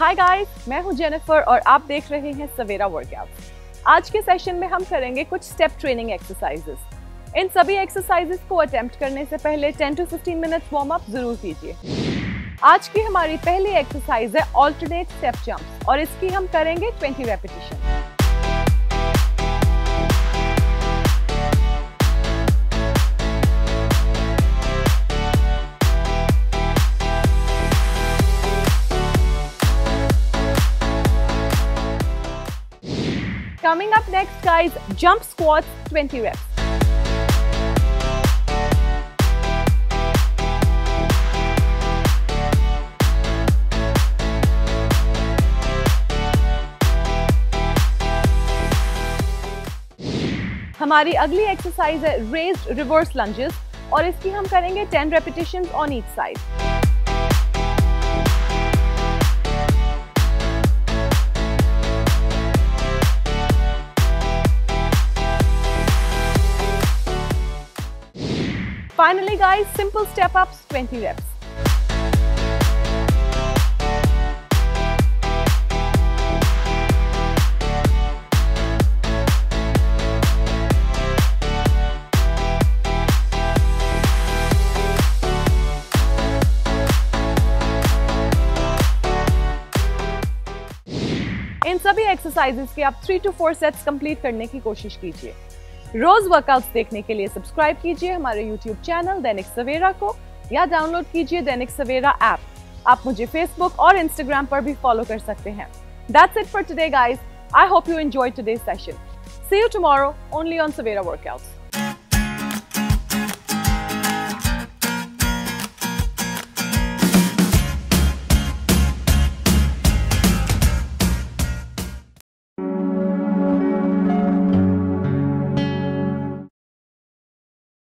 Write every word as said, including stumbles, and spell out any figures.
Hi guys, मैं हूं Jennifer और आप देख रहे हैं सवेरा वर्कआउट्स। आज के सेशन में हम करेंगे कुछ स्टेप ट्रेनिंग एक्सरसाइजेस। इन सभी एक्सरसाइजेस को अटेम्प्ट करने से पहले ten to fifteen minutes warm up जरूर कीजिए। आज की हमारी पहली एक्सरसाइज है ऑल्टरनेट स्टेप जंप्स और इसकी हम करेंगे twenty repetition. Coming up next guys, jump squats twenty reps. हमारी अगली एक्सरसाइज है रेज्ड रिवर्स लंजेस और इसकी हम करेंगे ten repetitions on each side. Finally guys, simple step ups twenty reps. इन सभी एक्सरसाइजेस के आप three to four sets complete करने की कोशिश कीजिए। रोज वर्कआउट्स देखने के लिए सब्सक्राइब कीजिए हमारे यूट्यूब चैनल दैनिक सवेरा को या डाउनलोड कीजिए दैनिक सवेरा ऐप। आप मुझे फेसबुक और इंस्टाग्राम पर भी फॉलो कर सकते हैं। That's it for today guys. I hope you enjoyed today's session. See you tomorrow only on Savera Workouts.